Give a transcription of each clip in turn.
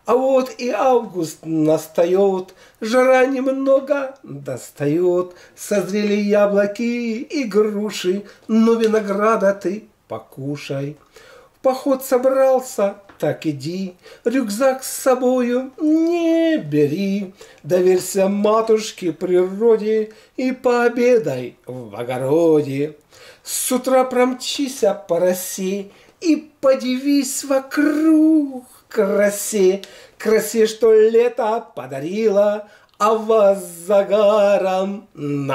А вот и август настает, жара немного достает, созрели яблоки и груши, но винограда ты покушай. В поход собрался, так иди, рюкзак с собою не бери, доверься матушке природе и пообедай в огороде. С утра промчися по росе и подивись вокруг красе, красе, что лето подарило, а вас загаром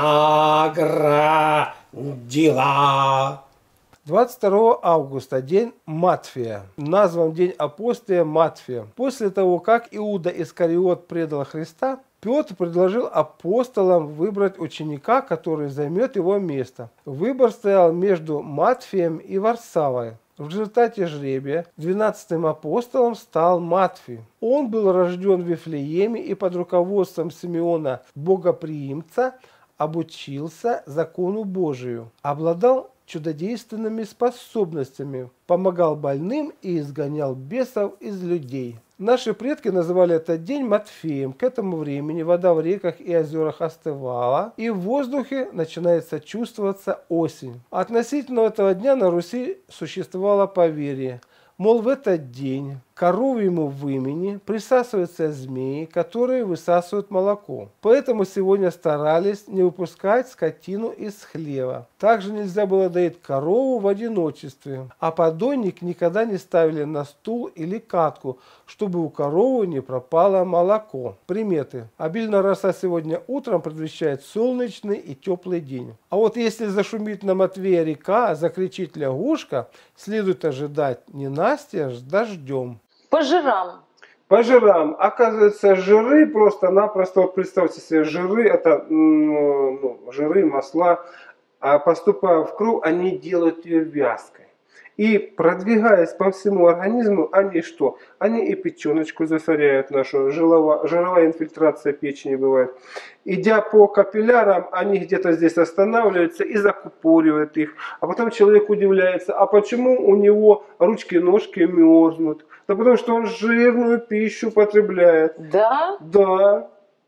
наградила. 22 августа, день Матфея, назван День апостола Матфея. После того, как Иуда Искариот предал Христа, Петр предложил апостолам выбрать ученика, который займет его место. Выбор стоял между Матфеем и Варсавой. В результате жребия 12-м апостолом стал Матфей. Он был рожден в Вифлееме и под руководством Симеона Богоприимца обучился закону Божию, обладал чудодейственными способностями, помогал больным и изгонял бесов из людей. Наши предки называли этот день Матфеем. К этому времени вода в реках и озерах остывала, и в воздухе начинается чувствоваться осень. Относительно этого дня на Руси существовало поверье, мол, в этот день коровьему вымени присасываются змеи, которые высасывают молоко. Поэтому сегодня старались не выпускать скотину из хлева. Также нельзя было доить корову в одиночестве, а подойник никогда не ставили на стул или катку, чтобы у коровы не пропало молоко. Приметы. Обильная роса сегодня утром предвещает солнечный и теплый день. А вот если зашумит на Матвея река, закричит лягушка, следует ожидать ненастья с дождем. По жирам. По жирам. Оказывается, жиры просто-напросто, вот представьте себе, жиры, это жиры, масла, а поступая в кровь, они делают ее вязкой. И продвигаясь по всему организму, они что? Они и печеночку засоряют нашу, жировая инфильтрация печени бывает. Идя по капиллярам, они где-то здесь останавливаются и закупоривают их. А потом человек удивляется, а почему у него ручки-ножки мерзнут? Да потому что он жирную пищу потребляет. Да? Да.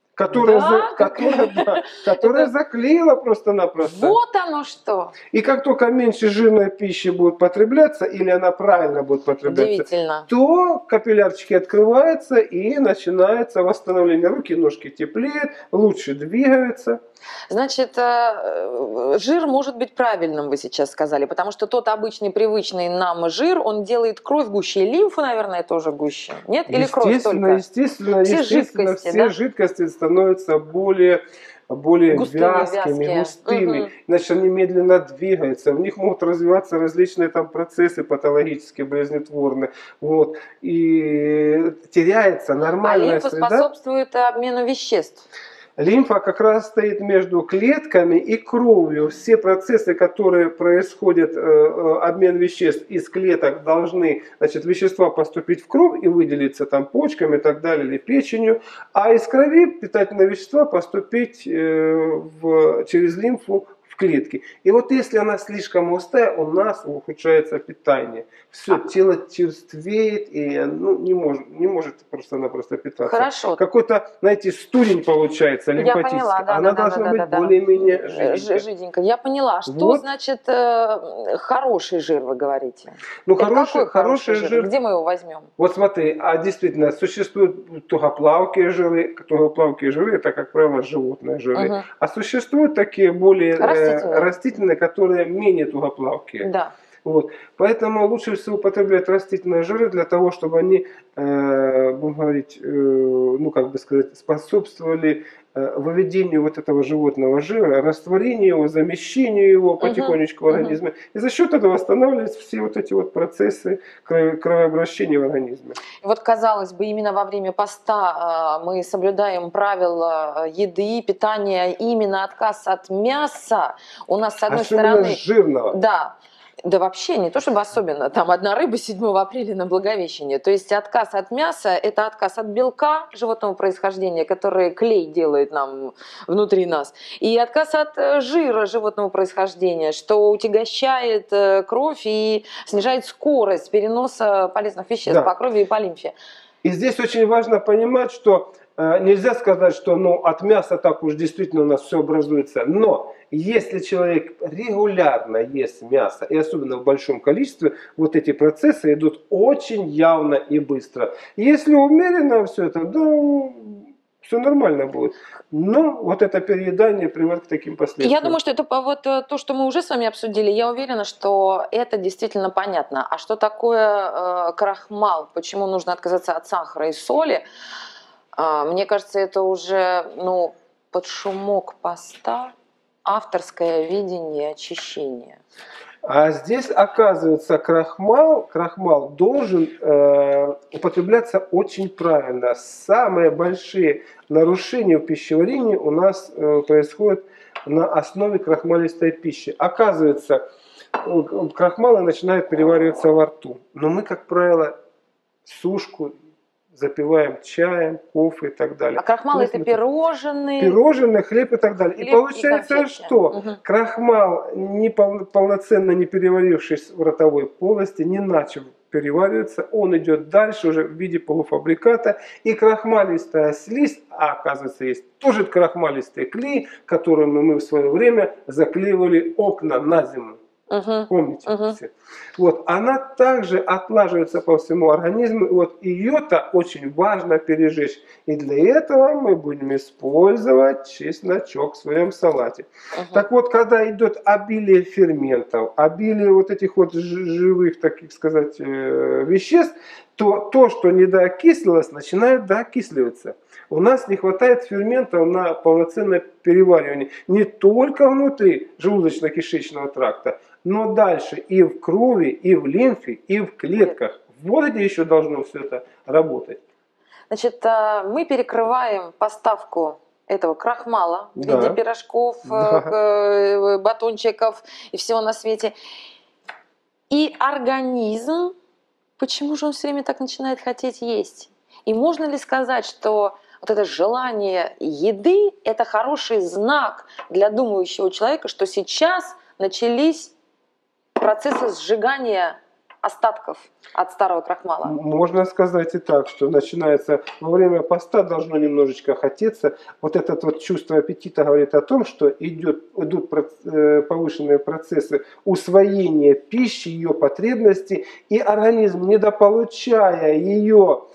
Которая заклеила просто-напросто. Вот оно что. И как только меньше жирной пищи будет потребляться, или она правильно будет потребляться, то капиллярчики открываются и начинается восстановление. Руки, ножки теплеют, лучше двигаются. Значит, жир может быть правильным, вы сейчас сказали, потому что тот обычный, привычный нам жир, он делает кровь гуще, и лимфу, наверное, тоже гуще. Нет? Или кровь только? Естественно, все жидкости становятся более вязкими, густыми. Угу. Значит, они медленно двигаются. В них могут развиваться различные там процессы патологические, болезнетворные. Вот. И теряется нормальная лимфа среда. Способствует обмену веществ. Лимфа как раз стоит между клетками и кровью. Все процессы, которые происходят, обмен веществ из клеток, должны, значит, вещества поступить в кровь и выделиться там почками и так далее, или печенью. А из крови питательные вещества поступить через лимфу в клетки. И вот если она слишком густая, у нас ухудшается питание. Все, тело черствеет и не может просто-напросто питаться. Хорошо. Какой-то, знаете, студень получается лимфатический. Я поняла, да, она должна быть более-менее жиденькая. Я поняла. Что вот. Значит хороший жир, вы говорите? Ну, какой хороший жир? Где мы его возьмем? Вот смотри, действительно, существуют тугоплавкие жиры. Тугоплавкие жиры, это, как правило, животные жиры. Угу. А существуют такие более растительные, которые менее тугоплавкие. Да. Вот. Поэтому лучше всего употреблять растительные жиры для того, чтобы они, будем говорить, способствовали выведению вот этого животного жира, растворению его, замещению его потихонечку в организме. И за счет этого восстанавливаются все вот эти вот процессы кровообращения в организме. Вот, казалось бы, именно во время поста мы соблюдаем правила еды, питания, именно отказ от мяса. У нас, с одной стороны, жирного. Да вообще, не то чтобы особенно, там одна рыба 7 апреля на Благовещение. То есть отказ от мяса – это отказ от белка животного происхождения, который клей делает нам внутри нас, и отказ от жира животного происхождения, что утягощает кровь и снижает скорость переноса полезных веществ по крови и по лимфе. И здесь очень важно понимать, что нельзя сказать, что от мяса так уж действительно у нас все образуется. Но если человек регулярно ест мясо, и особенно в большом количестве, вот эти процессы идут очень явно и быстро. Если умеренно все это, да, все нормально будет. Но вот это переедание приводит к таким последствиям. Я думаю, что это вот то, что мы уже с вами обсудили. Я уверена, что это действительно понятно. А что такое крахмал? Почему нужно отказаться от сахара и соли? Мне кажется, это уже под шумок поста авторское видение очищения. А здесь, оказывается, крахмал должен употребляться очень правильно. Самые большие нарушения в пищеварении у нас происходят на основе крахмалистой пищи. Оказывается, крахмалы начинают перевариваться во рту. Но мы, как правило, сушку запиваем чаем, кофе и так далее. А крахмал это пирожные? Пирожные, хлеб и так далее. И получается, что крахмал, полноценно не переварившись в ротовой полости, не начав перевариваться, он идет дальше уже в виде полуфабриката. И крахмалистая слизь, а оказывается есть тоже крахмалистый клей, которым мы в свое время заклеивали окна на зиму. Помните? Вот, она также отлаживается по всему организму. Вот ее-то очень важно пережечь. И для этого мы будем использовать чесночок в своем салате. Так вот, когда идет обилие ферментов, обилие вот этих вот живых, таких сказать, веществ, то, что недоокислилось, начинает доокисливаться. У нас не хватает ферментов на полноценное переваривание не только внутри желудочно-кишечного тракта, но дальше и в крови, и в лимфе, и в клетках. Вот где еще должно все это работать. Значит, мы перекрываем поставку этого крахмала в виде пирожков, батончиков и всего на свете. И организм, почему же он все время так начинает хотеть есть? И можно ли сказать, что вот это желание еды – это хороший знак для думающего человека, что сейчас начались процессы сжигания остатков от старого крахмала? Можно сказать и так, что начинается во время поста, должно немножечко хотеться. Вот это вот чувство аппетита говорит о том, что идут повышенные процессы усвоения пищи, ее потребностей, и организм, недополучая ее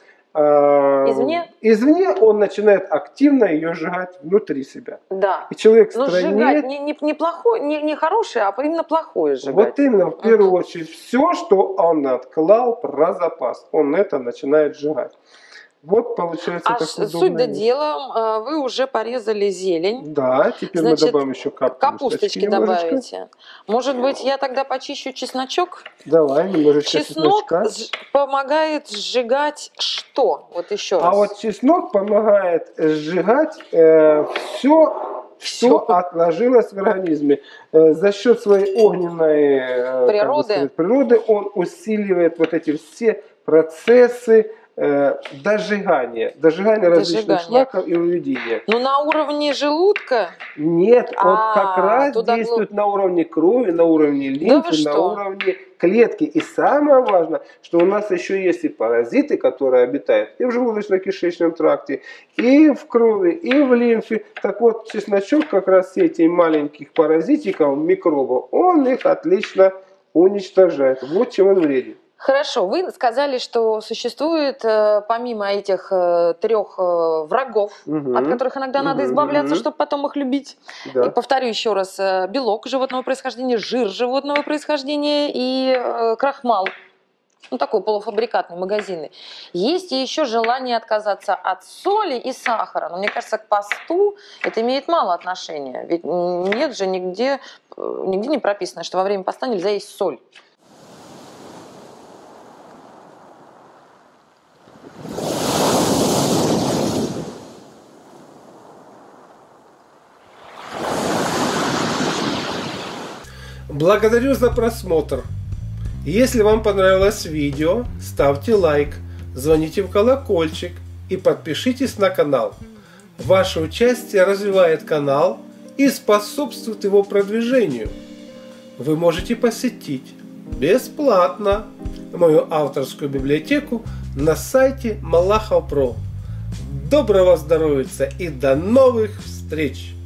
извне, он начинает активно ее сжигать внутри себя. Да. И человек но сжигать не плохое, не хорошее, а именно плохое сжигать. Вот именно, в первую очередь, все, что он отклал про запас, он это начинает сжигать. Вот получается такое суть до дела, вы уже порезали зелень. Да, теперь мы добавим еще капусточки добавите. Может быть, я тогда почищу чесночок? Давай, немножечко чеснок помогает сжигать что? Вот еще раз. А вот чеснок помогает сжигать все, что отложилось в организме. За счет своей огненной природы он усиливает вот эти все процессы дожигания различных шлаков и выведения. Но на уровне желудка? Нет, он как раз действует на уровне крови, на уровне лимфы, на уровне клетки. И самое важное, что у нас еще есть и паразиты, которые обитают и в желудочно-кишечном тракте, и в крови, и в лимфе. Так вот, чесночок как раз все эти маленьких паразитиков, микробов, он их отлично уничтожает. Вот чем он вреден. Хорошо, вы сказали, что существует помимо этих 3 врагов, от которых иногда надо избавляться, чтобы потом их любить. Да. И повторю еще раз, белок животного происхождения, жир животного происхождения и крахмал. Такой полуфабрикатный, магазинный. Есть и еще желание отказаться от соли и сахара. Но мне кажется, к посту это имеет мало отношения. Ведь нет же нигде не прописано, что во время поста нельзя есть соль. Благодарю за просмотр. Если вам понравилось видео, ставьте лайк, звоните в колокольчик и подпишитесь на канал. Ваше участие развивает канал и способствует его продвижению. Вы можете посетить бесплатно мою авторскую библиотеку на сайте Малахов.про. Доброго здоровья и до новых встреч!